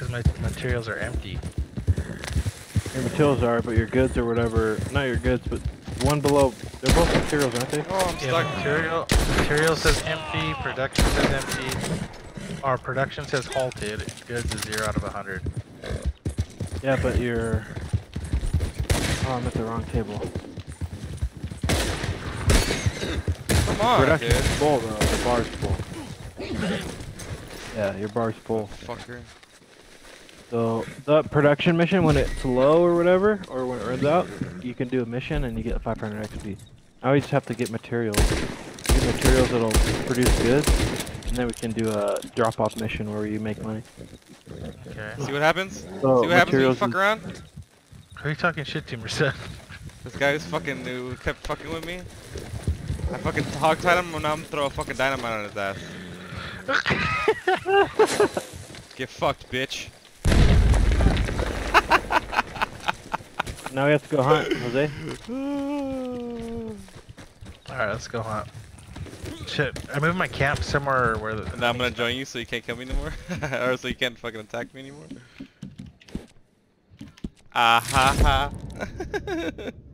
says my materials are empty. Your materials are, but your goods or whatever, not your goods, but one below, they're both materials, aren't they? Oh, I'm stuck. Material says empty, production says empty. Our production says halted, and goods is 0 out of 100. Yeah, but you're... Oh, I'm at the wrong table. Come on, Production's dude. full though, the bar's full. Yeah, your bar's full. Fucker. So, the production mission, when it's low or whatever, or when it runs out, you can do a mission and you get 500 XP. Now we just have to get materials. Get materials that'll produce goods, and then we can do a drop-off mission where you make money. Okay. See what happens? So, See what happens when you materials fuck around? Who are you talking shit to, Merced? This guy who kept fucking with me. I fucking hog-tied him and now I'm gonna throw a fucking dynamite on his ass. Get fucked, bitch. Now we have to go hunt, Jose. Alright, let's go hunt. Shit, I moved my camp somewhere where the... Now I'm gonna join you so you can't kill me anymore? Or so you can't fucking attack me anymore? Ah ha ha.